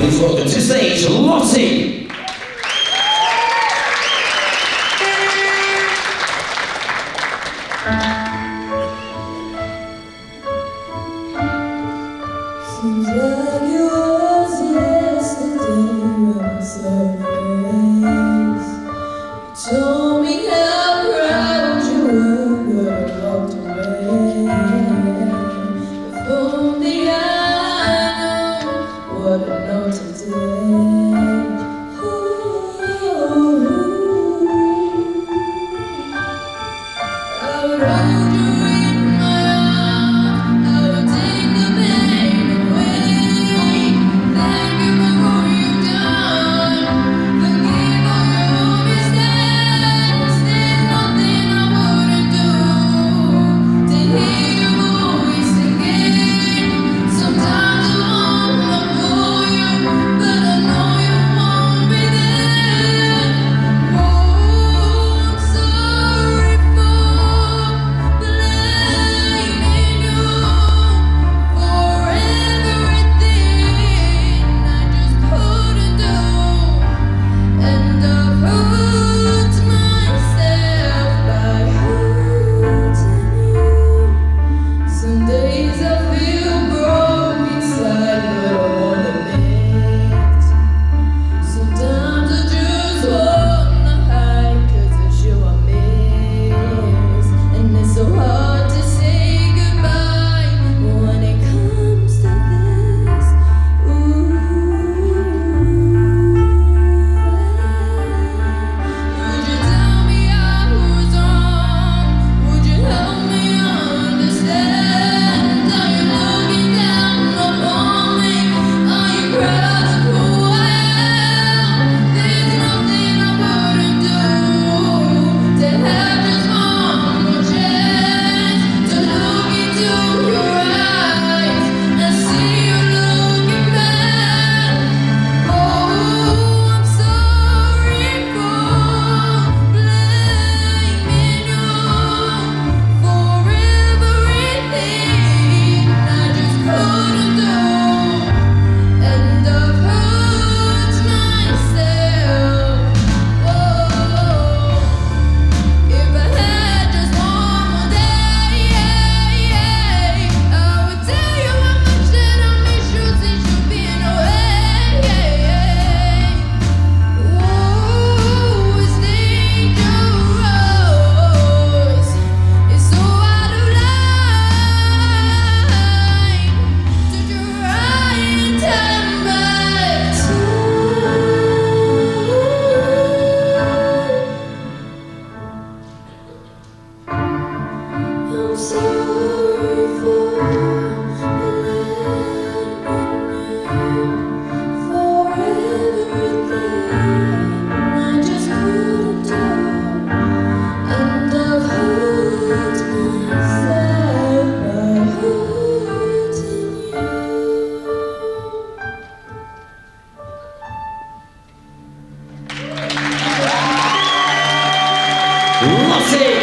Please welcome to the stage, Lottie. Seems like it was yesterday when I saw your face. You told me how proud you were when I walked away. If only I know what I know today. I would hold you in my arms, I would take the pain away. Thank you for all you've done, forgive all your mistakes. There's nothing I wouldn't do to hear your voice again. Sometimes I wanna call you, but I know you won't be there. Oh, I'm sorry for blaming you for everything I just couldn't do, and I've hurt myself by hurting you. Some days I feel broke inside, but I wanna lift. Sometimes I just wanna hide, 'cause it's you I miss. And it's so hard to say goodbye when it comes to this. Ooh. Would you tell me I was wrong? Would you help me understand? Are you looking down upon me? Are you proud of who I am? There's nothing I wouldn't do to have just one more chance to look into your eyes and see you looking back. Oh, I'm sorry for blaming you for everything I just couldn't do, and I've hurt myself. Oh, if I had just one more day, I would tell you how much that I miss you since you've been away. Whoa, it's dangerous. It's so out of line to try and turn back time. I'm sorry for for everything I just couldn't do, and I've hurt myself by hurting you. Lottie.